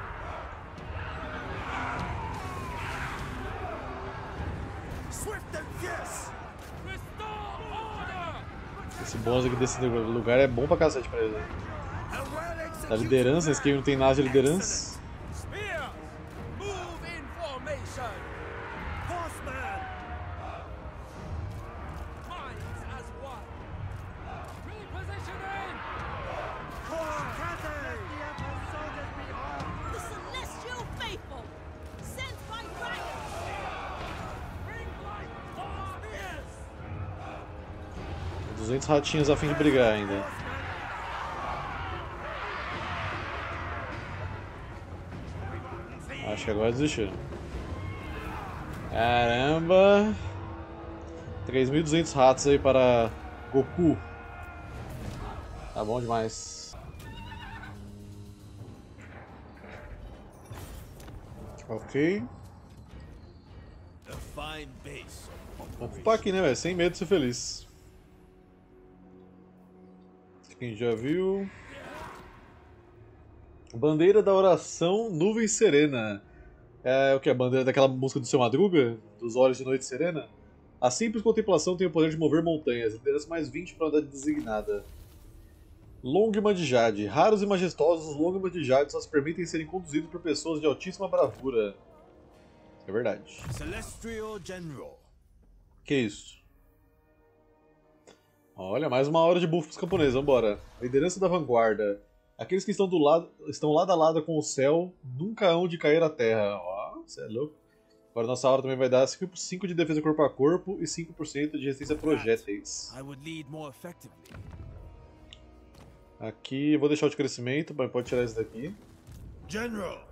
S5: Swift and fierce!
S2: Restore order!
S1: Esse bônus aqui desse lugar é bom pra cacete pra ele.
S5: A well
S1: Da liderança, esse game não tem nada de liderança.
S2: Spear! Move in formation!
S5: horseman!
S2: Minds as one! Repositioning!
S4: The celestial faithful! Sent by dragons!
S2: Bring light for spears!
S1: duzentos ratinhos a fim de brigar ainda. Acho que agora desistiram. Caramba! três mil e duzentos ratos aí para Goku. Tá bom demais. Ok.
S5: A fine base.
S1: Vamos upar aqui, né, velho? Sem medo de ser feliz. Quem já viu? Bandeira da oração, nuvem serena. É o que? A bandeira daquela música do Seu Madruga? Dos olhos de noite serena? A simples contemplação tem o poder de mover montanhas. Liderança mais vinte para a unidade designada. Longman de Jade. Raros e majestosos, os Longman de Jade só se permitem serem conduzidos por pessoas de altíssima bravura. É verdade.
S5: Celestial General.
S1: Que isso? Olha, mais uma hora de buff pros camponeses, vambora. Liderança da vanguarda. Aqueles que estão, do lado, estão lado a lado com o céu nunca hão de cair à terra. Ó, você é louco. Agora nossa aura também vai dar cinco de defesa corpo a corpo e cinco por cento de resistência a projéteis.
S5: I would lead more effectively.
S1: Aqui, vou deixar o de crescimento, mas pode tirar esse daqui.
S5: General.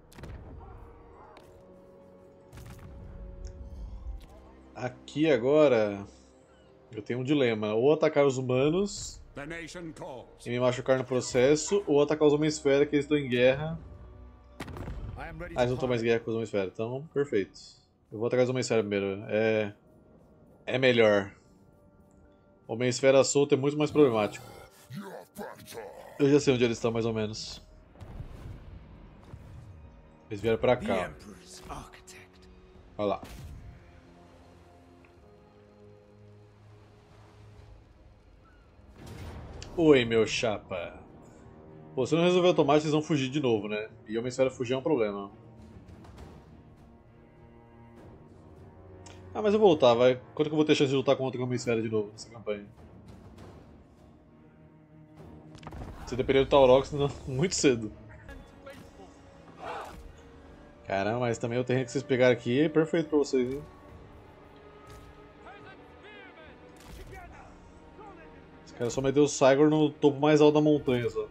S1: Aqui agora, eu tenho um dilema. Ou atacar os humanos
S2: The nation calls.
S1: e me machucar no processo, ou atacar os Homem-Esfera que eles estão em guerra.
S2: I am ready
S1: Ah, eles não estão mais em guerra com os Homem-Esfera, então perfeito. Eu vou atacar os Homem-Esfera primeiro. É. É melhor. Homem-Esfera solto é muito mais problemático. Eu já sei onde eles estão mais ou menos. Eles vieram pra
S5: The
S1: cá.
S5: Emperor's architect.
S1: Olha lá. Oi, meu chapa. Pô, se não resolver automático, eles vão fugir de novo, né? E o Homem-Esfera fugir é um problema. Ah, mas eu vou lutar, vai. Quanto que eu vou ter chance de lutar contra o Homem-Esfera de novo nessa campanha? Se depender do Taurox, não, muito cedo. Caramba, mas também o terreno que vocês pegaram aqui é perfeito pra vocês, hein? Esse cara só meteu o Cygor no topo mais alto da montanha, só.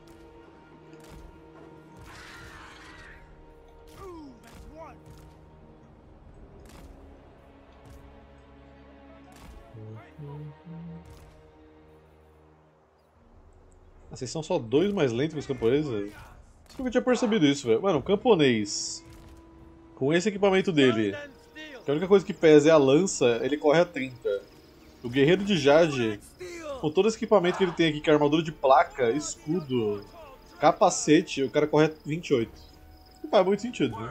S1: Ah, vocês são só dois mais lentos que os camponeses, velho? Eu nunca tinha percebido isso, velho. Mano, um camponês com esse equipamento dele, que a única coisa que pesa é a lança, ele corre a trinta. O guerreiro de Jade, com todo esse equipamento que ele tem aqui, que é armadura de placa, escudo, capacete, o cara corre a vinte e oito. Não faz muito sentido, né?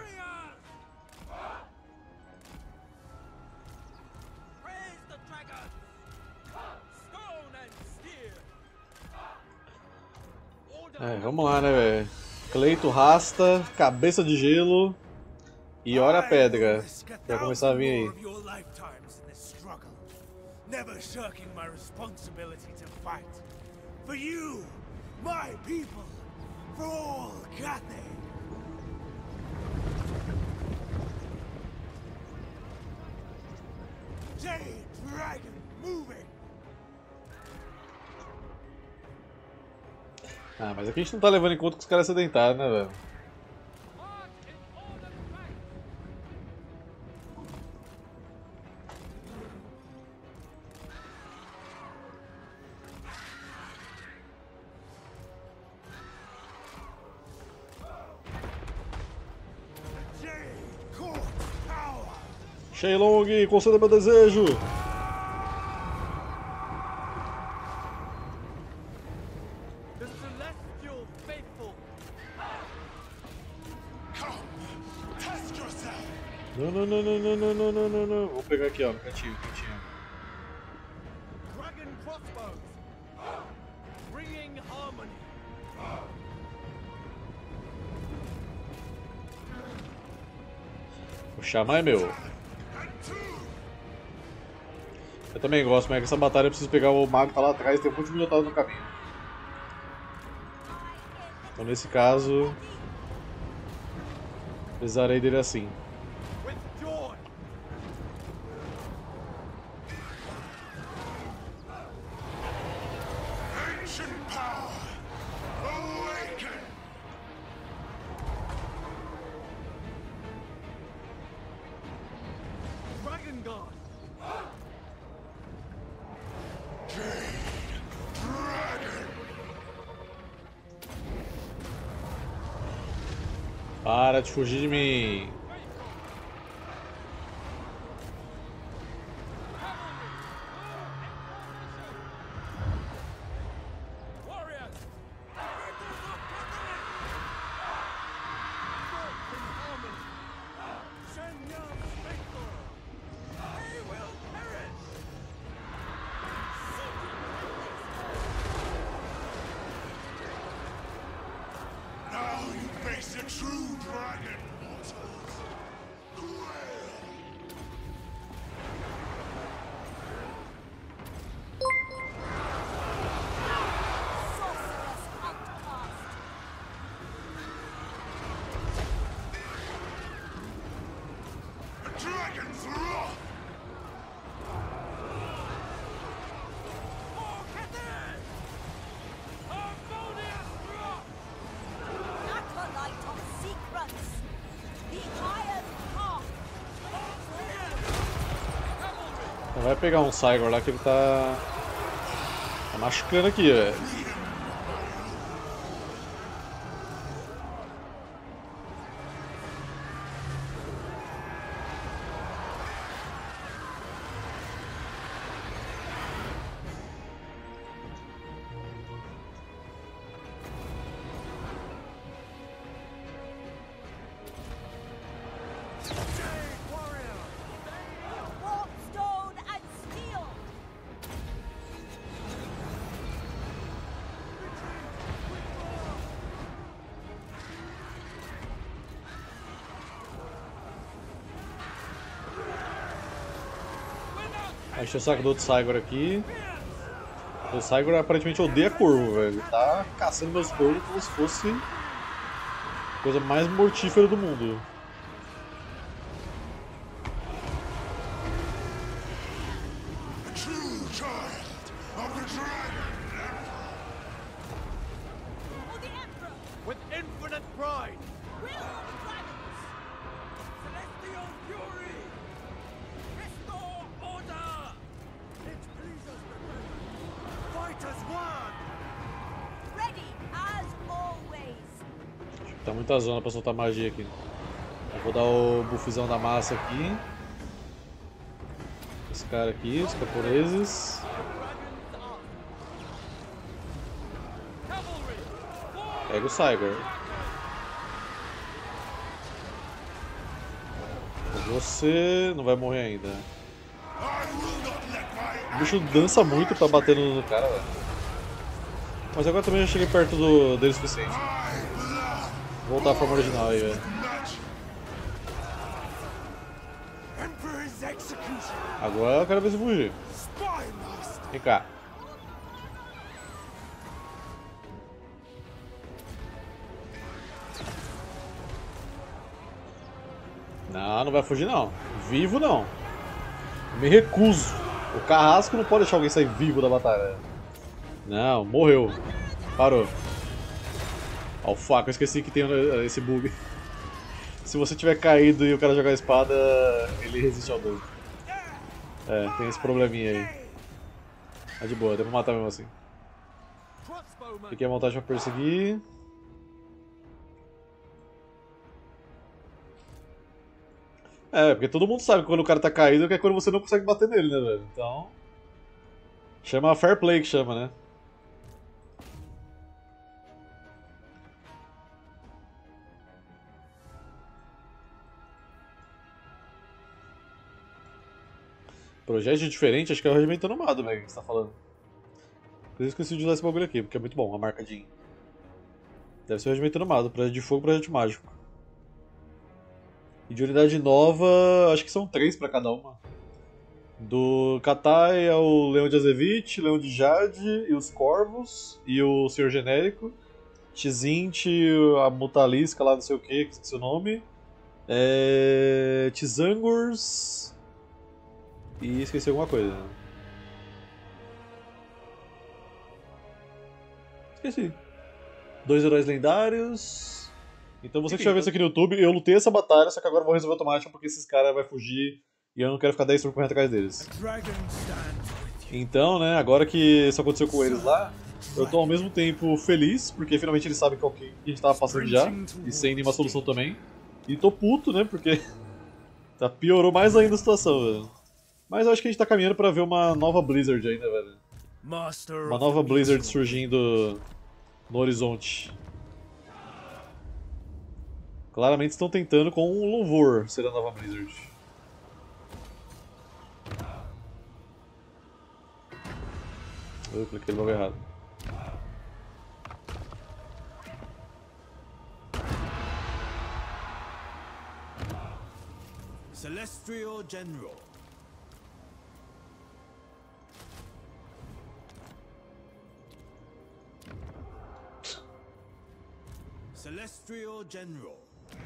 S2: Praise the dragon! Stone and steel!
S1: É, vamos lá, né, velho? Cleito rasta, cabeça de gelo e olha a pedra. Vai começar a vir aí.
S5: Never shirking my responsibility to fight. For you, my people, for all Cathay. Jade Dragon moving.
S1: Ah, mas aqui a gente não tá levando em conta que os caras sedentários, né, velho?
S2: March in order and rank!
S5: Jade Court Power.
S1: Shenlong, conceda meu desejo!
S5: The celestial faithful. Come, test yourself.
S1: Não, não, não, não, não, não, não, não, não, não. Vou pegar aqui, ó, no cantinho, no cantinho.
S5: Dragon crossbows. Bringing harmony.
S1: O Xamã é meu. Eu também gosto, mas essa batalha eu preciso pegar o mago que tá lá atrás e tem um monte de minotauro no caminho. Então nesse caso, precisarei dele assim.
S5: With joy. Ancient power. Awaken. Dragon God.
S1: Para de fugir de mim.
S2: Warriors!
S5: Shenyang's faithful.
S2: They will perish!
S5: Now you face a true dragon, mortals.
S4: Sorceress outcast.
S5: A dragon's wrath.
S2: Orchidid! Harmonious rock!
S4: Acolyte of secrets. The Iron Path.
S1: Então vai pegar um Cygor lá que ele tá, tá machucando aqui, velho.
S4: Warp stone and steel.
S1: Vai encher o saco do outro Cygor aqui. O Cygor aparentemente odeia corvo, velho. Ele tá caçando meus corvos como se fosse a coisa mais mortífera do mundo.
S5: A true child of the dragon.
S4: For the Emperor.
S5: With infinite pride.
S4: Will of the dragons.
S2: Celestial fury! Restore order!
S5: It pleases the dragon. Fight as one.
S4: Ready as always.
S1: Tá muita zona pra soltar magia aqui. Eu vou dar o buffzão da massa aqui. Esse cara aqui, os camponeses.
S2: Cavalry!
S1: Pega o Cygor. Você não vai morrer ainda. O bicho dança muito pra bater no, no cara, velho. Mas agora também já cheguei perto do, dele o suficiente. Vou voltar à forma original aí, velho.
S5: Emperor's execution.
S1: Agora eu quero ver se fugir.
S5: Spy master.
S1: Vem cá. Não, não vai fugir não. Vivo não. Eu me recuso. O carrasco não pode deixar alguém sair vivo da batalha. Não, morreu. Parou. Ó, o faca, eu esqueci que tem esse bug. Se você tiver caído e o cara jogar a espada, ele resiste ao dano. É, tem esse probleminha aí. Mas de boa, deu pra matar mesmo assim.
S5: Crossbowman.
S1: Fiquei à vontade pra perseguir. É, porque todo mundo sabe que quando o cara tá caído que é quando você não consegue bater nele, né, velho? Então. Chama fair play que chama, né? Projeto diferente, acho que é o Regimento Nomado, velho, que você tá falando. Por isso que eu esqueci de usar esse bagulho aqui, porque é muito bom, a marcadinha. Deve ser o Regimento Nomado, projeto de fogo, projeto mágico. E de unidade nova, acho que são três pra cada uma. Do Katai é o Leão de Azevite, Leão de Jade e os Corvos, e o Senhor Genérico. Tzint, a Mutalisca lá, não sei o que, que esqueci o nome. É... Tzangors. E esqueci alguma coisa. Esqueci. Dois heróis lendários. Então você que estiver vendo isso aqui no YouTube, eu lutei essa batalha, só que agora eu vou resolver automático porque esses caras vão fugir e eu não quero ficar dez turnos correndo atrás deles. Então, né, agora que isso aconteceu com eles lá, eu tô ao mesmo tempo feliz, porque finalmente eles sabem qual que a gente tava passando já, e sem nenhuma solução também. E tô puto, né, porque tá, piorou mais ainda a situação, velho. Mas eu acho que a gente tá caminhando pra ver uma nova Blizzard ainda, velho. Uma nova Blizzard surgindo no horizonte. Claramente estão tentando com um louvor ser a nova Blizzard. Eu cliquei no bagulho errado.
S5: Celestial General. Celestial General.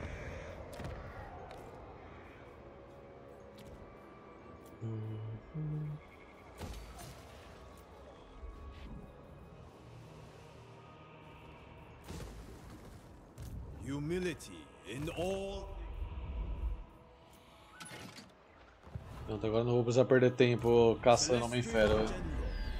S5: Humility in all.
S1: Pronto, agora não vou precisar perder tempo caçando Homem-Fera, velho.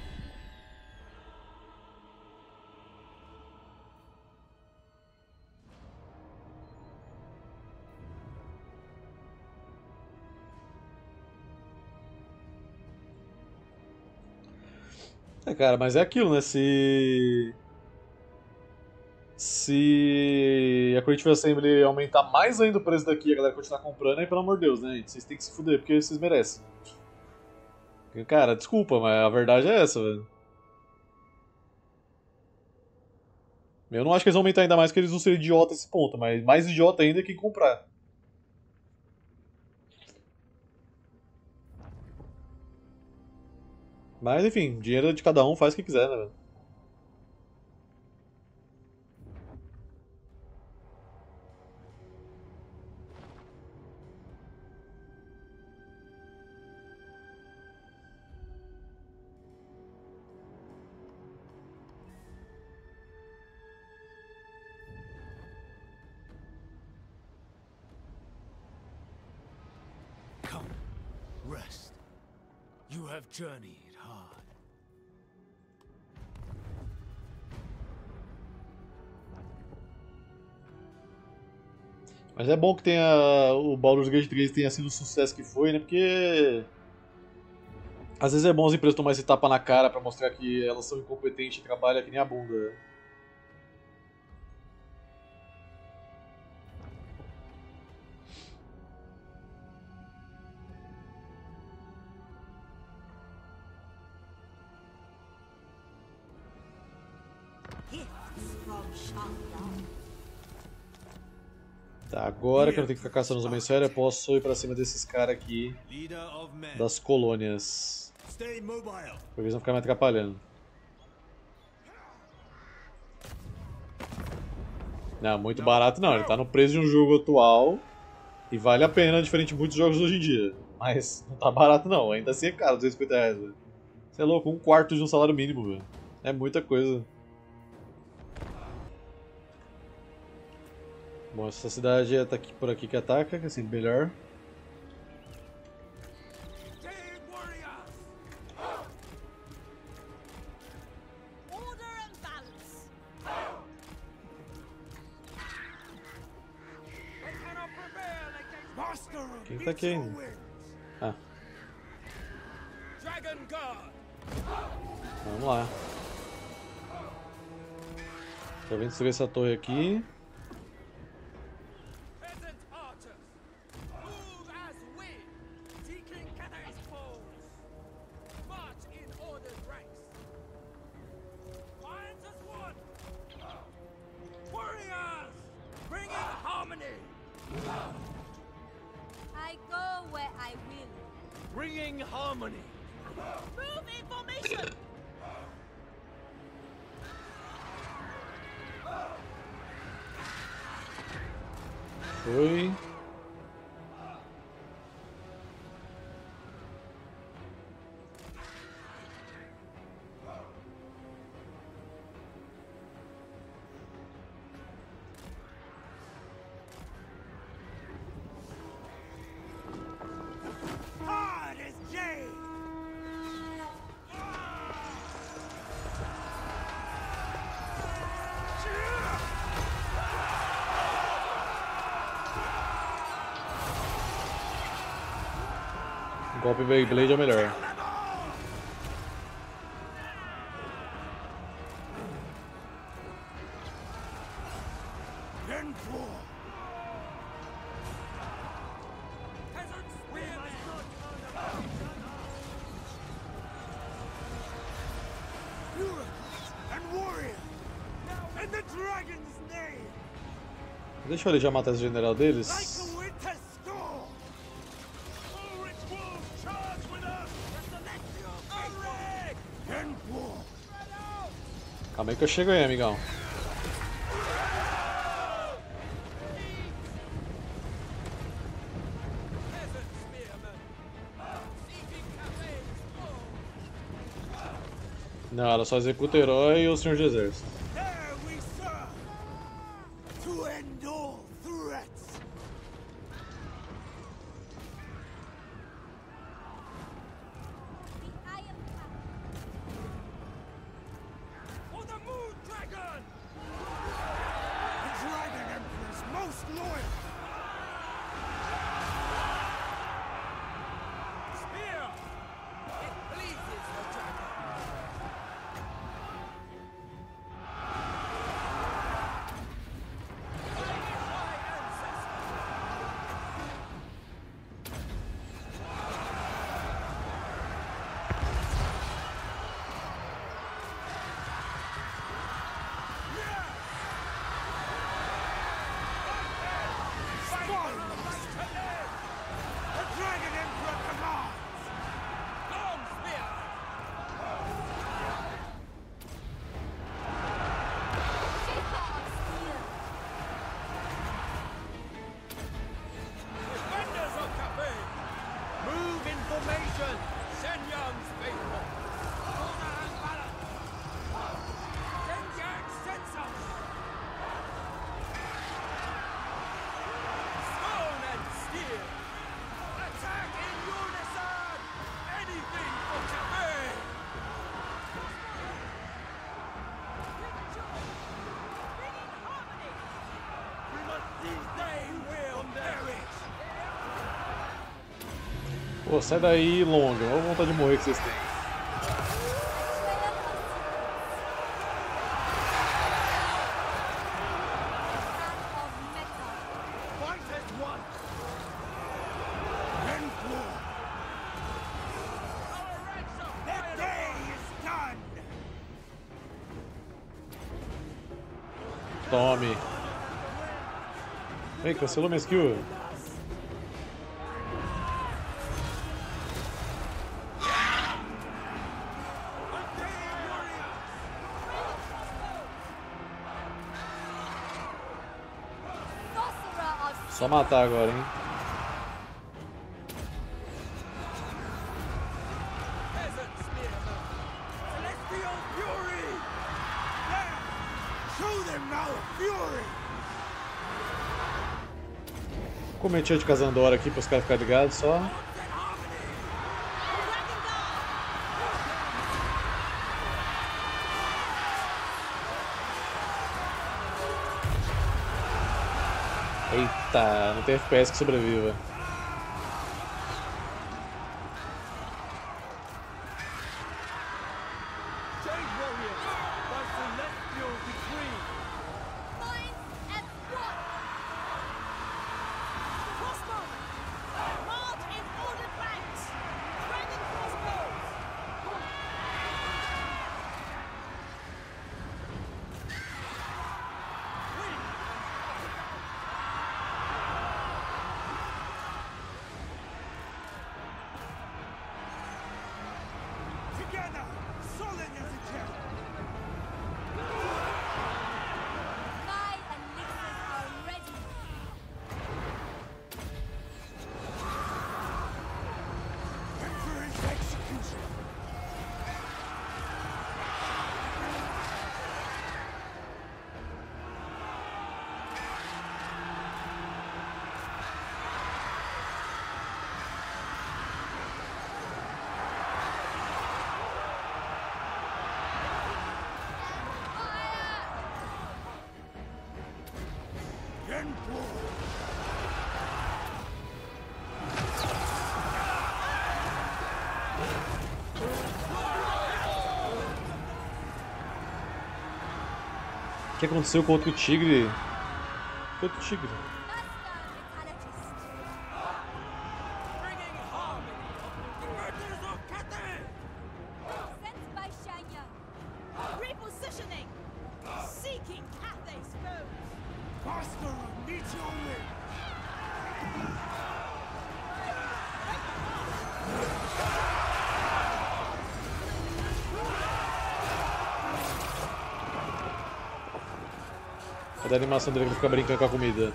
S1: É, cara, mas é aquilo, né? Se. Se a Creative Assembly aumentar mais ainda o preço daqui e a galera continuar comprando, aí pelo amor de Deus, né? Vocês têm que se fuder, porque vocês merecem. Cara, desculpa, mas a verdade é essa, velho. Eu não acho que eles vão aumentar ainda mais, porque eles vão ser idiota esse ponto, mas mais idiota ainda é quem comprar. Mas enfim, dinheiro de cada um, faz o que quiser, né, velho?
S5: Come, rest. You have journeyed hard.
S1: Mas é bom que tenha, o Baldur's Gate três tenha sido o sucesso que foi, né? Porque às vezes é bom as empresas tomar esse tapa na cara pra mostrar que elas são incompetentes e trabalham que nem a bunda. Né? Tá, agora que eu não tenho que ficar caçando os Homem-Fera, eu posso ir pra cima desses caras aqui das colônias. Porque eles vão ficar me atrapalhando. Não, muito barato não, ele tá no preço de um jogo atual e vale a pena, diferente de muitos jogos hoje em dia. Mas não tá barato não, ainda assim é caro, duzentos e cinquenta reais, velho. Você é louco, um quarto de um salário mínimo, velho. É muita coisa. Bom, essa cidade é tá aqui, por aqui que ataca, que é sempre melhor. Quem tá aqui ainda? Ah,
S2: Dragon Guard!
S1: vamos lá. Já vem destruir essa torre aqui.
S2: Peasant archers! Move as we! Seeking Catay's foes! March in ordered ranks! Lions as one! Warriors! Bringing harmony!
S4: I go where I will.
S2: Bringing harmony!
S4: Move in formation!
S1: Foi.
S5: Hard as jade!
S1: Golpe Beyblade é o melhor.
S5: Then pour!
S2: Peasant spearmen!
S5: Bureaucrats and warriors! In the dragon's name!
S1: Deixa eu ali já matar esse general deles.
S5: Like a winter storm!
S2: Ulrich wolves charge with us! The Celestial Array!
S5: Then pour!
S1: Calma aí que eu chego aí, amigão.
S2: Peasant spearmen! Seeking Catay's foes!
S1: Não, ela só executa o herói e o senhor de exército.
S5: There we serve! To end all threats!
S4: The Iron Path.
S2: For the Moon Dragon!
S5: The Dragon Emperor's most loyal!
S2: Spear! It pleases the dragon! My ancestors!
S5: The Dragon Emperor commands!
S2: Long spear! Defenders of Cathay! Move in formation! Shenyang's faithful! Honor and valor! Shenyang sends us! Stone and steel! Attack in unison! Anything for Cathay! We must seize they will perish!
S1: Pô, sai daí, longa. Olha a vontade de morrer que vocês têm.
S5: Fight as one! Then pour!
S2: Our ranks are
S5: The
S2: fired
S5: day
S2: upon!
S5: is done!
S1: Tome. Ei, cancelou minha skill. Só matar agora, hein?
S2: Peasant spearmen! Celestial fury!
S5: There! Show them our fury!
S1: Comentinha de Casandora aqui para os caras ficarem ligados só. Eita, não tem F P S que sobreviva. que aconteceu com outro tigre? Que outro tigre?
S2: Bringing harmony. Defenders of Cathay!
S6: Sent by Shanya.
S4: Repositioning! Seeking Cathay's foes!
S5: Master, meet your win.
S1: Cadê a animação dele que ele fica brincando com a comida?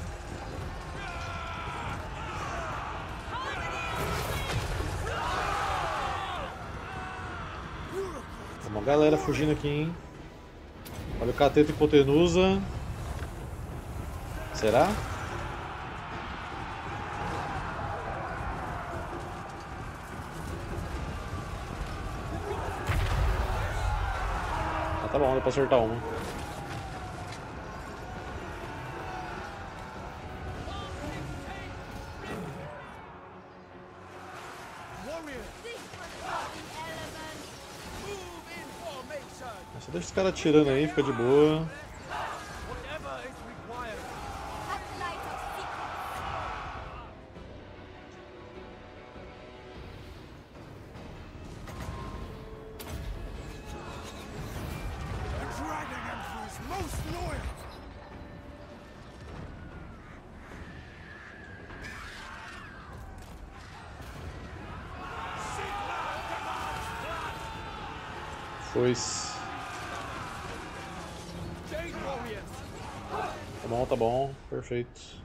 S1: Tem uma galera fugindo aqui, hein? Olha o Cateto e Hipotenusa. Será? Ah, tá bom, dá pra acertar uma. Só deixa os caras atirando aí, fica de boa.
S2: Whatever is required.
S6: Acolyte of secrets.
S5: The Dragon Emperor is most loyal.
S1: Foi-se.
S2: Jade Warriors.
S1: Tá bom, tá bom. Perfeito.